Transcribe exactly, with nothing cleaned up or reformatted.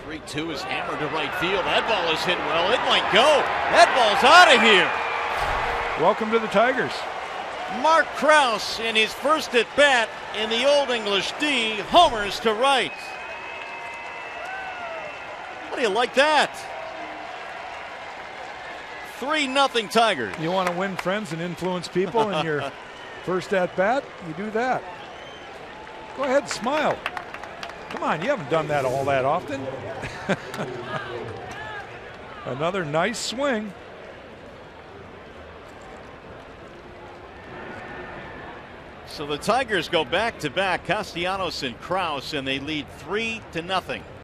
three two is hammered to right field. That ball is hit well. It might go. That ball's out of here. Welcome to the Tigers. Marc Krauss in his first at bat in the Old English D homers to right. How do you like that? three nothing Tigers. You want to win friends and influence people in your first at bat? You do that. Go ahead and smile. Come on, you haven't done that all that often. Another nice swing. So the Tigers go back to back, Castellanos and Krauss, and they lead three to nothing.